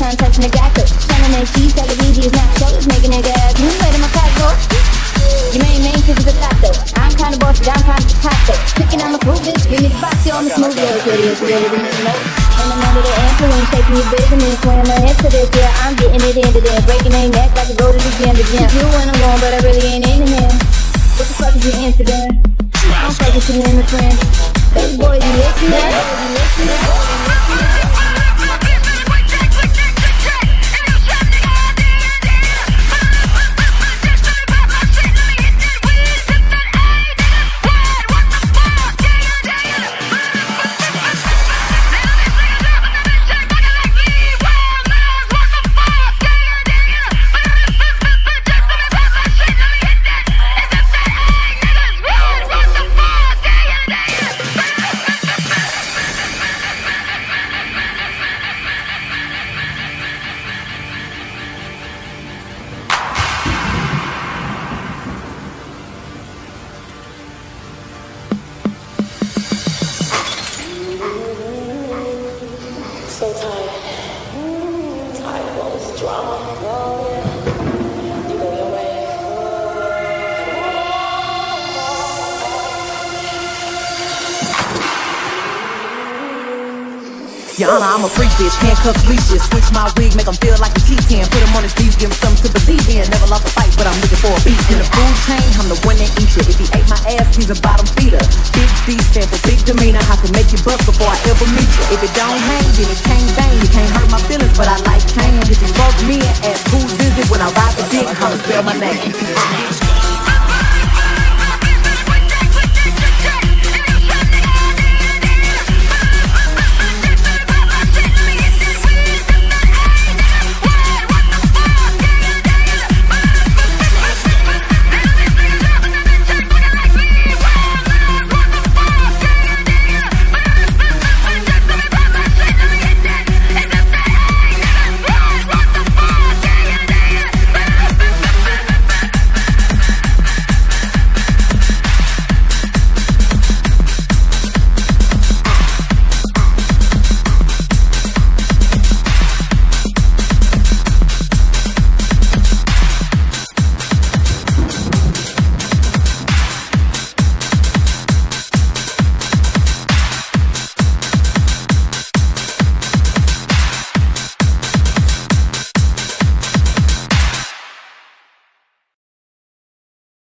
time touching the gas up. Telling that she said the easy is not so it's making nigga ask me where my car go. Your main cause it's a thought though. I'm kinda bossy, I'm kinda hot though. Picking on my fruit, bitch, give me the box, yo, I'm a smooth girl, pretty as really need to know. And I'm under the influence, taking your business, swaying my hips to this, yeah, I'm getting it into this. Breaking their neck like a go to the gym. You when I'm going, but I really ain't into him. What the fuck is your Instagram? I'm focusing in the friend. Baby boy, you listening? So tired. Tired of all this drama. Oh, yeah. You go your way. Your Honor, I'm a freak bitch, handcuffs, leashes. Switch my wig, make them feel like a T10. Put them on his knees, give him something to believe in. Never lost a fight, but I'm looking for a beat. In the food chain, I'm the one that eats you. If he ate my ass, he's a bottom feeder. Big B stand for big demeanor. I can make you bust before I ever meet you. If it don't hang, then it can't bang. You can't hurt my feelings, but I like pain. If you fuck me and ask who's is it when I ride the dick, how to spell my name.